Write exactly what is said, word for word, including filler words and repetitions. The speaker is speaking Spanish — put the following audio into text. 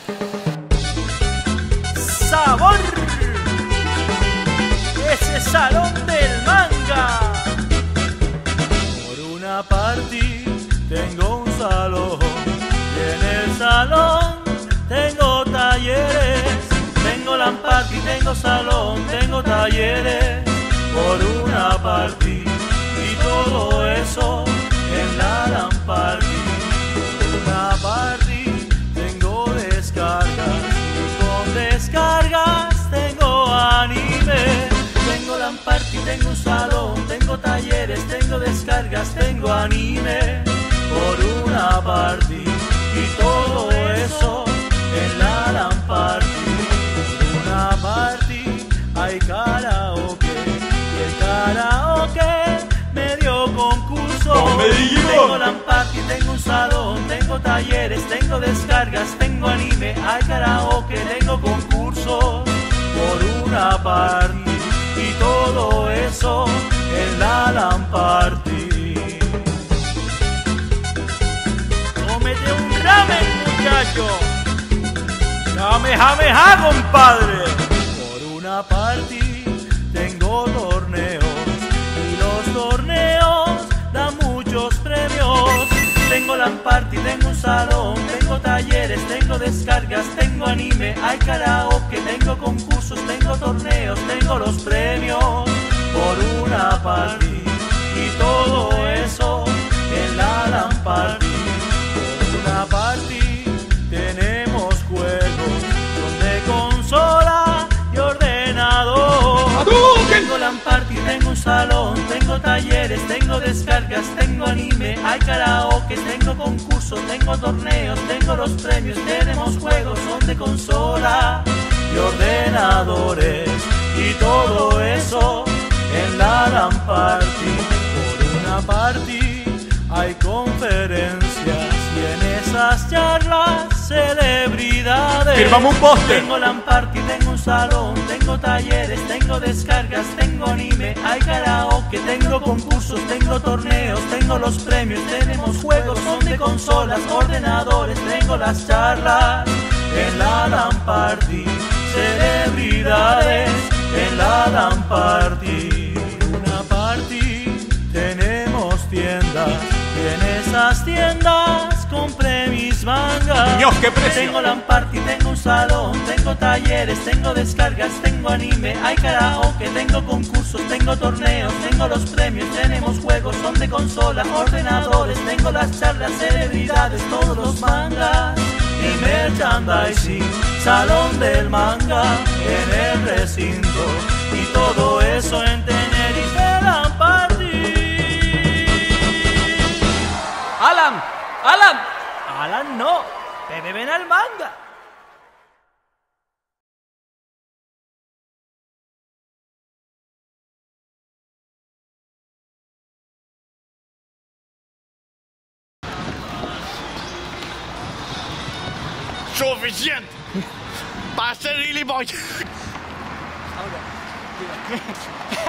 ¡Sabor! ¡Ese salón del manga! Por una parte tengo un salón y en el salón tengo talleres. Tengo lamparty, tengo salón, tengo talleres. Por una parte y todo eso en la lamparty. Por una parte tengo descargas y con descargas tengo anime. Tengo lamparty, tengo un salón, tengo talleres, tengo descargas, tengo anime. Por una parte y todo eso en la lamparty. Por una parte hay karaoke y el karaoke me dio concurso. Tengo lamparty, tengo un salón, tengo talleres, tengo descargas, tengo anime, hay karaoke, tengo concursos. Por una parte y todo eso en la lamparty. Cómete un ramen, muchacho. Kamehameha, compadre. Por una parte tengo torneos y los torneos dan muchos premios. Tengo lamparty, tengo un salón, tengo talleres, tengo descargas, tengo anime, hay karaoke, tengo concursos, tengo torneos, tengo los premios. Por una parte y todo eso en la lamparty. Por una parte tenemos juegos de consola y ordenador. Tengo lamparty, tengo un salón, tengo talleres, tengo descargas, tengo anime, hay karaoke, tengo concursos, tengo torneos, tengo los premios, tenemos juegos, son de consola y ordenadores y todo eso en la lamparty. Por una parte hay conferencias y en esas charlas celebridades. Firmamos un póster. Tengo lamparty, tengo un salón, tengo talleres, tengo descargas, tengo anime, hay karaoke, tengo concursos, tengo torneos, tengo los premios, tenemos juegos, son de consolas, ordenadores, tengo las charlas en la lamparty, celebridades en la lamparty. Una party tenemos tiendas y en esas tiendas compré mis mangas. Dios, qué precio. Tengo lamparty, tengo un salón, tengo talleres, tengo descargas, tengo anime, hay karaoke, tengo concursos, tengo torneos, tengo los premios, tenemos juegos, son de consola, ordenadores, tengo las charlas, celebridades, todos los mangas y merchandising, salón del manga en el recinto y todo eso en Tenerife Lamparty. Alan, Alan. Alan no, te beben al manga. Suficiente para ser gilipollas.